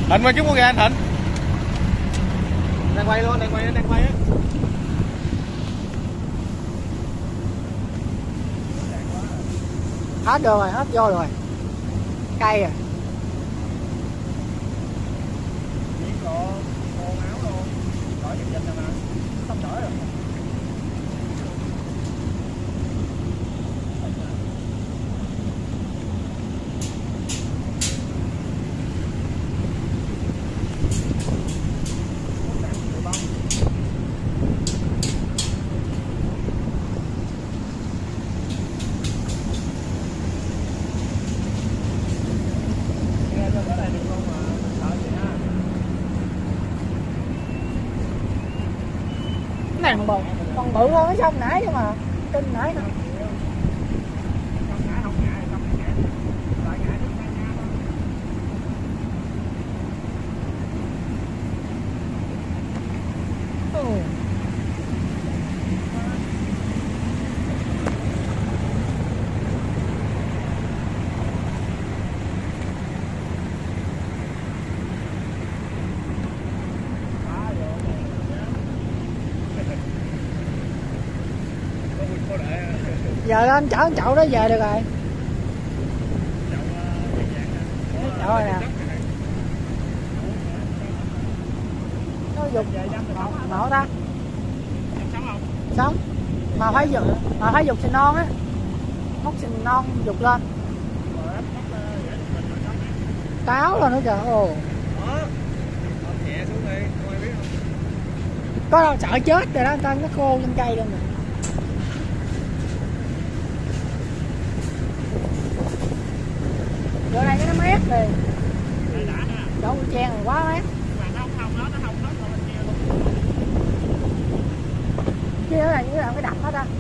Thịnh quay chút con gà anh Thịnh. Đang quay luôn, đang quay á. Hết được rồi, hết vô rồi. Cay à. Cái này còn bự hơn cái sông nãy chứ mà kinh nãy nữa. Giờ anh chở con chậu đó về được rồi. Chậu rồi nè. Nó dục nổ ta. Sống. Mà phải dục xì non á. Móc xì non dục lên. Táo lên nữa trời. Ồ. Có đâu sợ chết rồi đó, anh ta nó khô trên cây luôn rồi. Chỗ này nó mát liền. Chỗ Trang này quá mát. Chứ nó là như là cái đập hết á.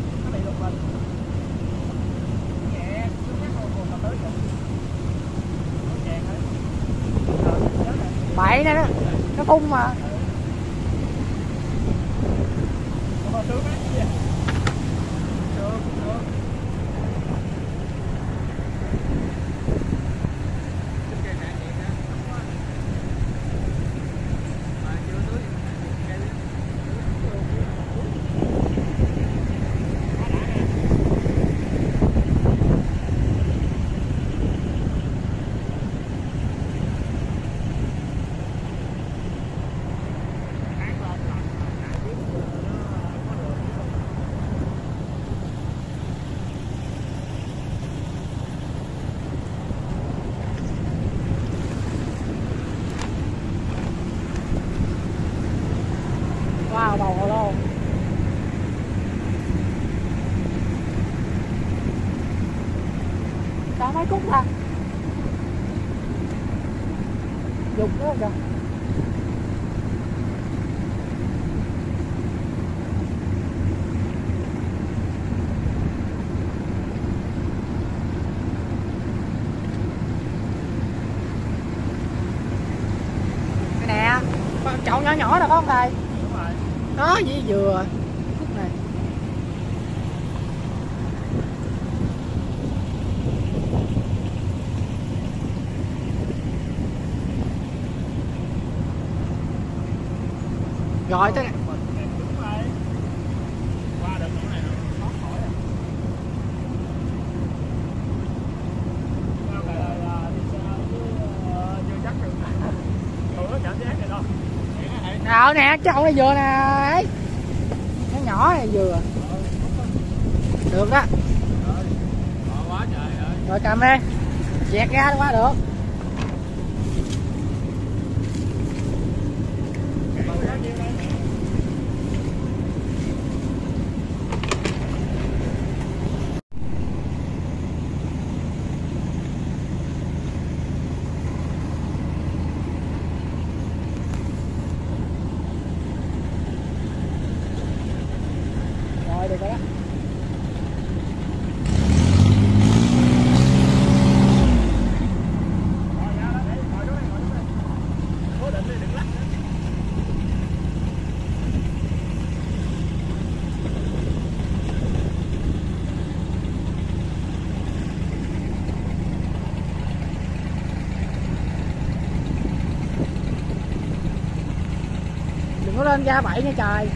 Bậy nè đó. Nó phun mà. Wow, bầu hồ lô. Sao mấy cúc ta? Dục nữa kìa. Cái nè, chậu nhỏ nhỏ nào có không thầy? Đó, với dừa khúc này. Rồi tới nè. Nào nè, chậu này dừa nè ấy. Nó nhỏ này dừa. Được đó. Rồi cầm đi. Dẹt ra quá được. Rồi được rồi đó. lên ra bậy nha trời.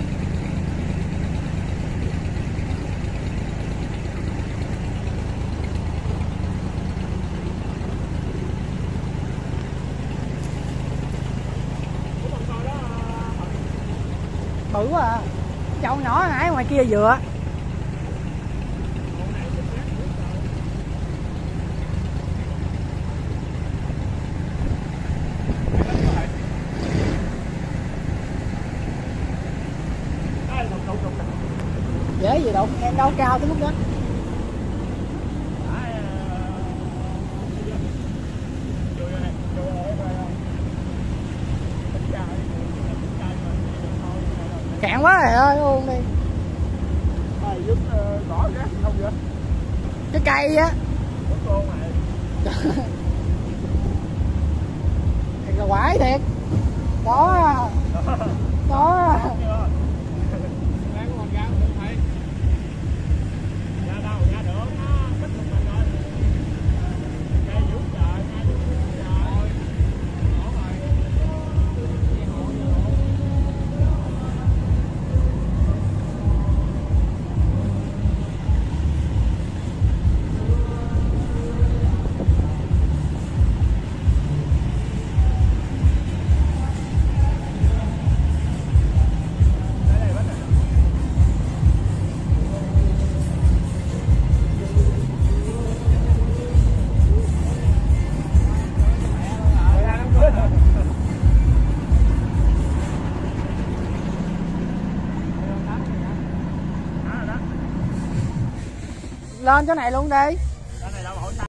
Bự quá à. Chậu nhỏ nãy ngoài kia dừa. Dễ gì đâu, em đâu cao tới mức đó. Cạn quá rồi ơi, uống đi. Cái cây á. Thiệt là quái thiệt. Đó. Đó. Lên chỗ này luôn đi.